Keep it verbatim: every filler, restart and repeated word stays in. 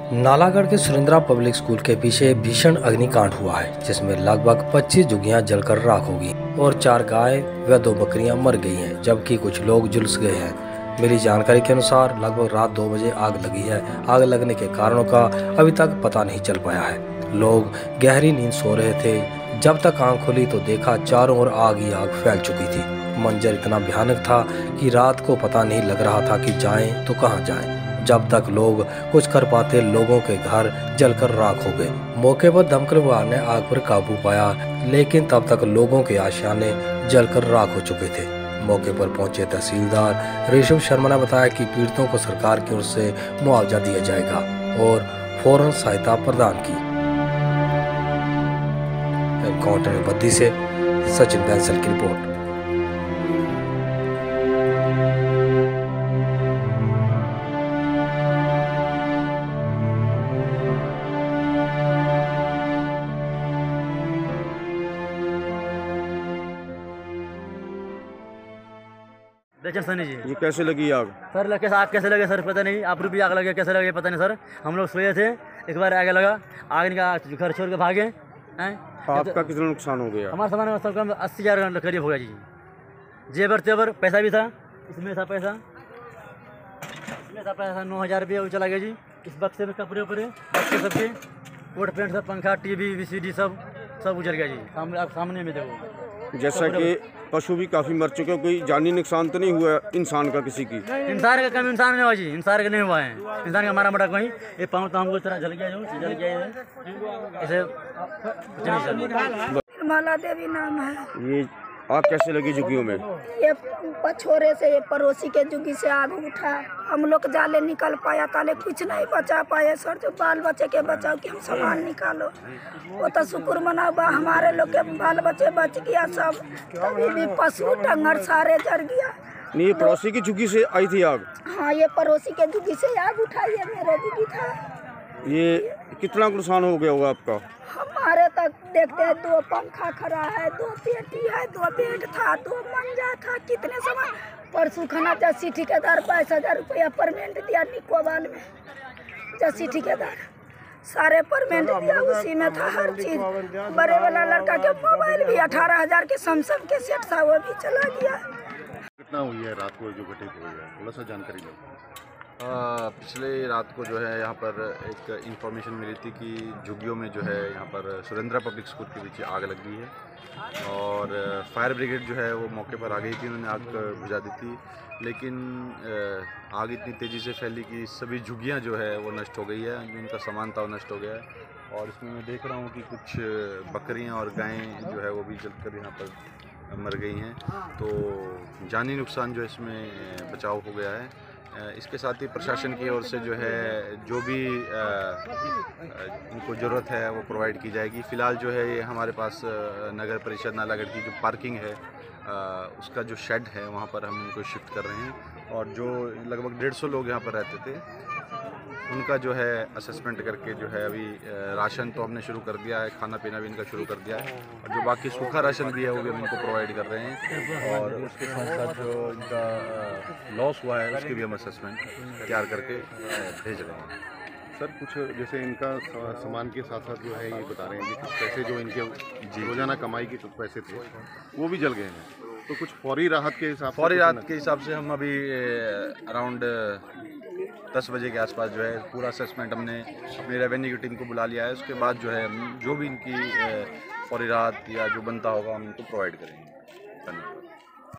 नालागढ़ के Surendra public school के पीछे भीषण अग्निकांड हुआ है, जिसमें लगभग पच्चीस झुग्गियां जलकर राख हो गई और चार गाय व दो बकरियां मर गई हैं, जबकि कुछ लोग झुलस गए हैं। मिली जानकारी के अनुसार लगभग रात दो बजे आग लगी है। आग लगने के कारणों का अभी तक पता नहीं चल पाया है। लोग गहरी नींद सो रहे थे। जब तक आंख खुली तो देखा चारों ओर आग ही आग फैल चुकी थी। मंजर इतना भयानक था कि रात को पता नहीं लग रहा था कि जाएं तो कहां जाएं। जब तक लोग कुछ कर पाते, लोगों के घर जलकर राख हो गए। मौके पर दमकल विभाग ने आग पर काबू पाया, लेकिन तब तक लोगों के आशियाने जलकर राख हो चुके थे। मौके पर पहुंचे तहसीलदार ऋषभ शर्मा ने बताया कि पीड़ितों को सरकार की ओर से मुआवजा दिया जाएगा और फौरन सहायता प्रदान की। एनकाउंटर बद्दी से सचिन बैंसल की रिपोर्ट। बेचन सनी जी, ये कैसे लगी आग? सर लगे आग कैसे लगे सर पता नहीं। आप रुपये आग लगे कैसे लगे पता नहीं सर। हम लोग सोए थे, एक बार आगे लगा, आग का घर छोड़ के भागे हैं। आपका कितना नुकसान हो गया? हमारा सामान सब कम अस्सी हज़ार करीब हो गया जी। जेबर तेबर पैसा भी था, इसमें था पैसा, इसमें था पैसा नौ हज़ार रुपये चला गया जी। इस बक्से में कपड़े उपड़े बक्से सबके कोट पैंट सब, पंखा टीवी वी सी डी सब सब उजल गया जी। सामने आप सामने में देखो। जैसा कि पशु भी काफी मर चुके, कोई जानी नुकसान तो नहीं हुआ इंसान का किसी की? इंसान का कम इंसान नहीं हुआ जी, इंसान का नहीं हुआ है। इंसान का मारा मोटा कोई ये पाँव तो हमको तरह जल गया जो जल गया है ऐसे। माला देवी नाम है। ये आग कैसे लगी झुग्गियों में? ये पछोरे से, ये पड़ोसी के झुग्गी से आग उठा। हम लोग जाले निकल पाया, ताले कुछ नहीं बचा पाए सर। जो बाल बच्चे के बचाओ कि हम सामान निकालो, वो तो शुक्र मनाओ बा हमारे लोग के बाल बच्चे बच गया सब। तभी भी पशु डंगर सारे जर गया। नहीं, ये पड़ोसी की झुग्गी से आई थी आग? हाँ, ये पड़ोसी के झुग्गी से आग उठाई है, मेरे झुग्गी था। ये कितना नुकसान हो गया होगा आपका? हमारे तक देखते हैं, दो पंखा खड़ा है, दो पेटी है, दो बेड था, दो मंजा था, कितने सामान। परसों खाना जैसी ठेकेदार बाईस हजार रुपया परमेंट दिया निकोबाल में। जैसी ठेकेदार सारे परमेंट दिया, उसी में था हर चीज। बड़े वाला लड़का के मोबाइल भी अठारह हजार के सैमसंग के सेट था, वो भी चला गया। कितना हुई है रात को जो घटित हुई है, थोड़ा सा जानकारी लो। पिछले रात को जो है यहाँ पर एक इन्फॉर्मेशन मिली थी कि झुग्गियों में जो है यहाँ पर सुरेंद्रा पब्लिक स्कूल के पीछे आग लग गई है और फायर ब्रिगेड जो है वो मौके पर आ गई थी। उन्होंने आग बुझा दी थी, लेकिन आग इतनी तेज़ी से फैली कि सभी झुग्गियाँ जो है वो नष्ट हो गई है, उनका सामान था वो नष्ट हो गया है। और इसमें मैं देख रहा हूँ कि कुछ बकरियाँ और गायें जो है वो भी जलकर यहाँ पर मर गई हैं। तो जानी नुकसान जो इसमें बचाव हो गया है। इसके साथ ही प्रशासन की ओर से जो है जो भी इनको ज़रूरत है वो प्रोवाइड की जाएगी। फ़िलहाल जो है ये हमारे पास नगर परिषद नालागढ़ की जो पार्किंग है उसका जो शेड है वहाँ पर हम इनको शिफ्ट कर रहे हैं। और जो लगभग डेढ़ सौ लोग यहाँ पर रहते थे उनका जो है असेसमेंट करके जो है अभी राशन तो हमने शुरू कर दिया है, खाना पीना भी इनका शुरू कर दिया है और जो बाकी सूखा राशन भी है वो भी हम इनको प्रोवाइड कर रहे हैं। और उसके साथ साथ जो इनका लॉस हुआ है उसकी भी हम असेसमेंट तैयार करके भेज रहे हैं। सर कुछ जैसे इनका सामान के साथ साथ जो है ये बता रहे हैं कि कुछ पैसे जो इनके रोजाना कमाई के कुछ पैसे थे वो भी जल गए हैं, तो कुछ फौरी राहत के हिसाब फौरी राहत के हिसाब से हम अभी अराउंड दस बजे के आसपास जो है पूरा असेसमेंट हमने अपनी रेवेन्यू की टीम को बुला लिया है। उसके बाद जो है जो भी इनकी फौरी राहत या जो बनता होगा हम इनको प्रोवाइड करेंगे। धन्यवाद।